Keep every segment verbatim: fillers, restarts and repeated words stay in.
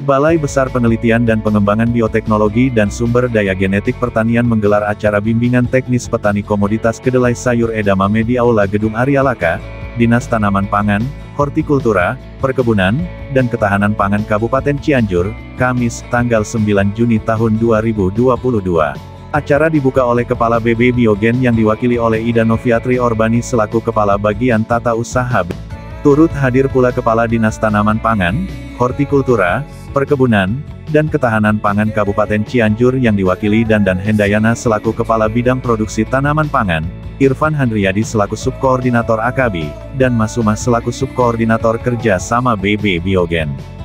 Balai Besar Penelitian dan Pengembangan Bioteknologi dan Sumber Daya Genetik Pertanian menggelar acara bimbingan teknis petani komoditas kedelai sayur edamame di Aula Gedung Aryalaka, Dinas Tanaman Pangan, Hortikultura, Perkebunan, dan Ketahanan Pangan Kabupaten Cianjur, Kamis, tanggal sembilan Juni tahun dua ribu dua puluh dua. Acara dibuka oleh Kepala B B Biogen yang diwakili oleh Ida Noviatri Orbani selaku Kepala Bagian Tata Usaha. Turut hadir pula Kepala Dinas Tanaman Pangan, Hortikultura, Perkebunan, dan Ketahanan Pangan Kabupaten Cianjur yang diwakili Dandan Hendayana selaku Kepala Bidang Produksi Tanaman Pangan, Irfan Handriyadi selaku Subkoordinator A K B, dan Mas Sumah selaku Subkoordinator Kerja Sama B B Biogen.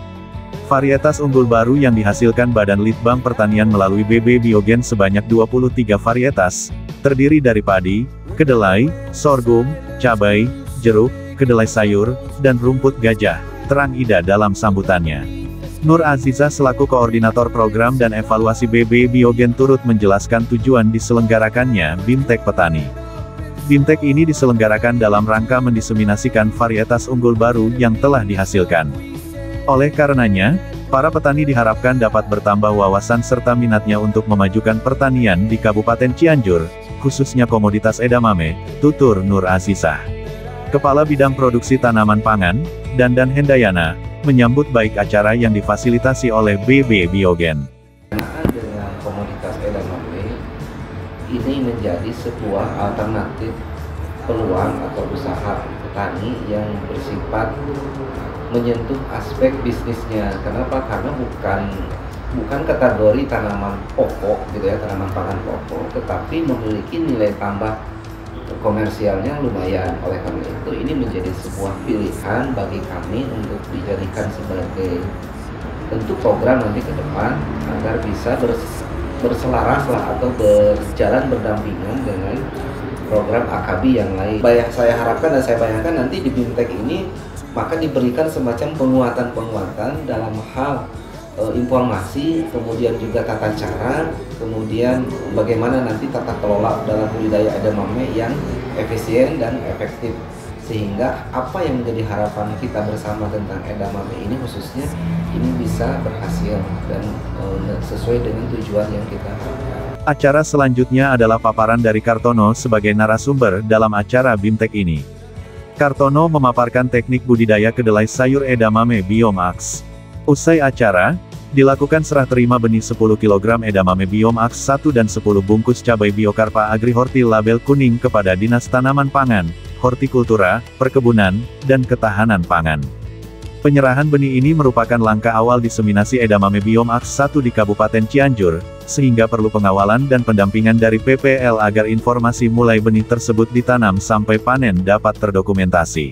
Varietas unggul baru yang dihasilkan Badan Litbang Pertanian melalui B B Biogen sebanyak dua puluh tiga varietas, terdiri dari padi, kedelai, sorghum, cabai, jeruk, kedelai sayur, dan rumput gajah, terang Ida dalam sambutannya. Nur Azizah selaku Koordinator Program dan Evaluasi B B Biogen turut menjelaskan tujuan diselenggarakannya BIMTEK Petani. BIMTEK ini diselenggarakan dalam rangka mendiseminasikan varietas unggul baru yang telah dihasilkan. Oleh karenanya, para petani diharapkan dapat bertambah wawasan serta minatnya untuk memajukan pertanian di Kabupaten Cianjur, khususnya komoditas edamame, tutur Nur Azizah. Kepala Bidang Produksi Tanaman Pangan, Dandan Hendayana, menyambut baik acara yang difasilitasi oleh B B Biogen. Dengan komoditas edamame, ini menjadi sebuah alternatif peluang atau usaha petani yang bersifat menyentuh aspek bisnisnya. Kenapa? Karena bukan bukan kategori tanaman pokok gitu ya, tanaman pangan pokok, tetapi memiliki nilai tambah komersialnya lumayan. Oleh karena itu ini menjadi sebuah pilihan bagi kami untuk dijadikan sebagai bentuk program nanti ke depan agar bisa bers, berselaras lah atau berjalan berdampingan dengan program A K B yang lain. Banyak saya harapkan dan saya bayangkan nanti di BIMTEK ini maka diberikan semacam penguatan-penguatan dalam hal e, informasi, kemudian juga tata cara, kemudian bagaimana nanti tata kelola dalam budidaya edamame yang efisien dan efektif, sehingga apa yang menjadi harapan kita bersama tentang edamame ini khususnya ini bisa berhasil dan e, sesuai dengan tujuan yang kita harapkan. Acara selanjutnya adalah paparan dari Kartono sebagai narasumber dalam acara BIMTEK ini. Kartono memaparkan teknik budidaya kedelai sayur edamame Biomax. Usai acara, dilakukan serah terima benih sepuluh kilogram edamame Biomax satu dan sepuluh bungkus cabai Biokarpa Agri Horti label kuning kepada Dinas Tanaman Pangan, Hortikultura, Perkebunan, dan Ketahanan Pangan. Penyerahan benih ini merupakan langkah awal diseminasi edamame Biomax satu di Kabupaten Cianjur, sehingga perlu pengawalan dan pendampingan dari P P L agar informasi mulai benih tersebut ditanam sampai panen dapat terdokumentasi.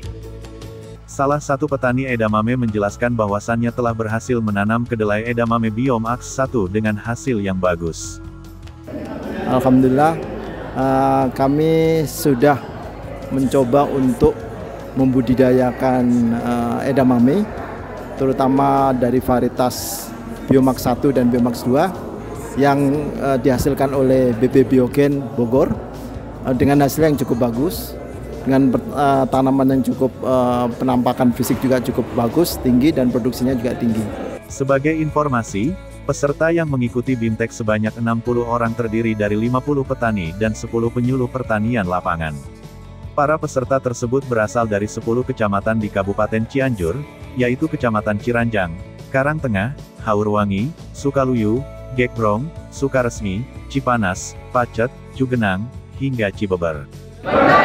Salah satu petani edamame menjelaskan bahwasannya telah berhasil menanam kedelai edamame Biomax satu dengan hasil yang bagus. Alhamdulillah, uh, kami sudah mencoba untuk membudidayakan uh, edamame, terutama dari varietas Biomax satu dan Biomax dua yang uh, dihasilkan oleh B B Biogen Bogor uh, dengan hasil yang cukup bagus, dengan uh, tanaman yang cukup uh, penampakan fisik juga cukup bagus, tinggi, dan produksinya juga tinggi. Sebagai informasi, peserta yang mengikuti BIMTEK sebanyak enam puluh orang terdiri dari lima puluh petani dan sepuluh penyuluh pertanian lapangan. Para peserta tersebut berasal dari sepuluh kecamatan di Kabupaten Cianjur, yaitu Kecamatan Ciranjang, Karangtengah, Haurwangi, Sukaluyu, Gekbrong, Sukaresmi, Cipanas, Pacet, Cugenang, hingga Cibeber.